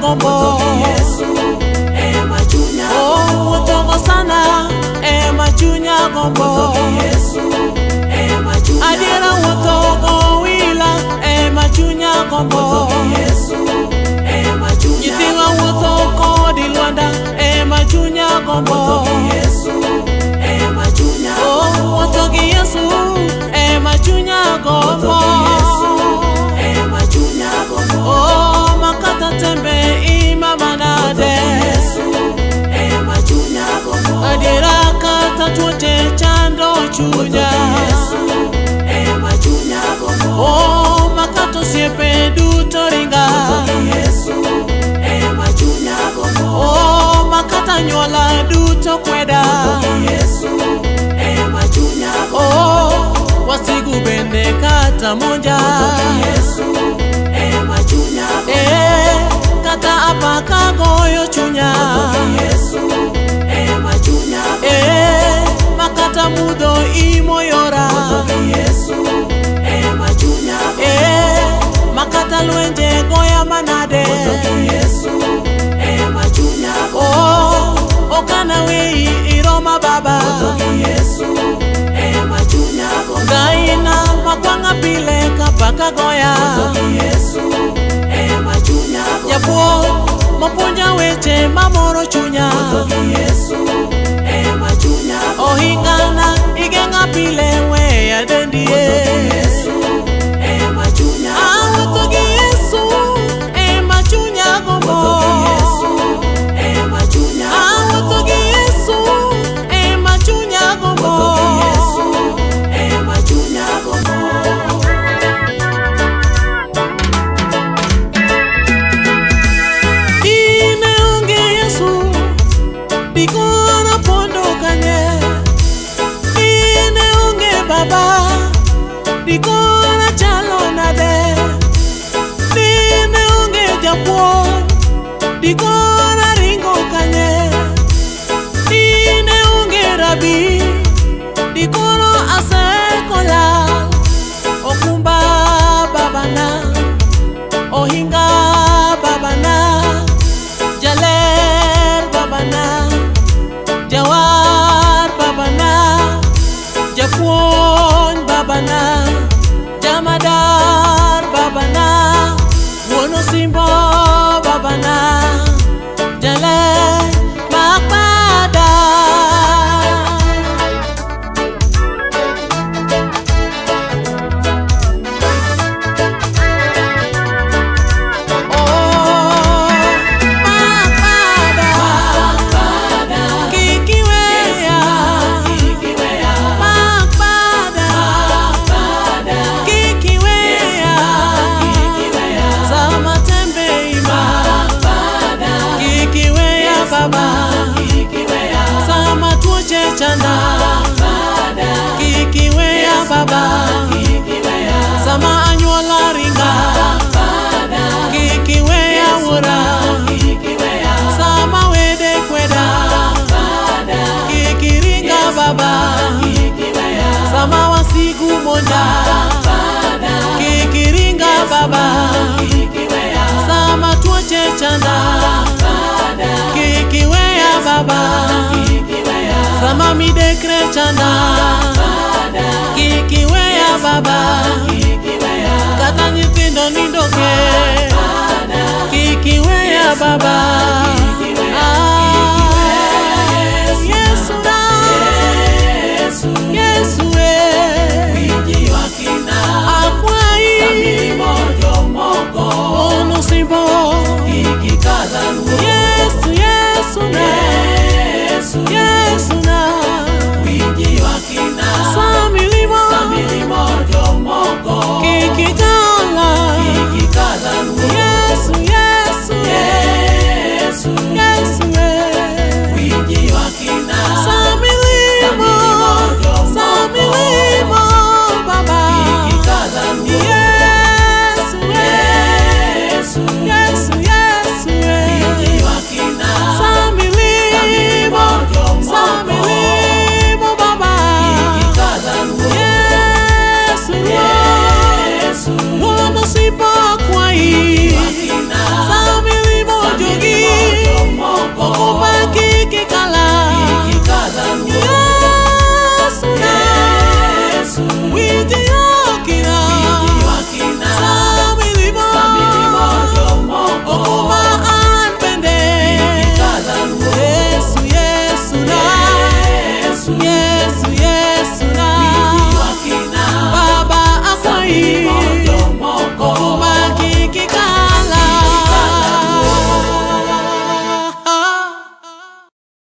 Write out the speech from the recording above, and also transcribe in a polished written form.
gombo Yesu machunya oh wotogo sana machunya gombo Yesu machunya adiera wotogo wila machunya gombo Yesu machunya nyithiwa wotoko dilwanda machunya gombo Yesu machunya oh wotogi Yesu machunya gombo machunya gombo oh makata tembe imamanade Yesu machunya gombo adiera kata tuoche chando chunya Yesu machunya gombo oh makato siepe duto ringa Yesu machunya gombo oh makata nyola duto kweda Yesu machunya gombo oh wasigu bende kata monja Yesu machunya gombo kata apaka goyo chunya Yesu machunya makata mudo imoyora Yesu machunya makata lwenje goya manade Yesu machunya oh okana wei iroma baba Yesu machunya gaina makwanga pile kapaka goya Yesu machunya japuo mopunja weche mamoro chunya Yesu machunya ohingana igenga pile we adendie Yesu machunya awatogi Yesu machunya gombo Yesu machunya awatogi Yesu machunya gombo Yesu machunya gombo ine onge Yesu bikona pondo kanye ine onge baba bikona chalo nade ine onge japuo bikona ringo kanye ine onge rabi bikono asekola okumba babana ohinga babana jaler babana jawar babana japuon babana jamadar babana wono simbo babana jaler makpada chanda kikiwea baba sama anyuola ringa kikiwea wura sama wede kweda kikiringa baba sama wasigu monja kikiringa baba sama tuoche chanda kikiwea baba sama midekre chanda kikiwea baba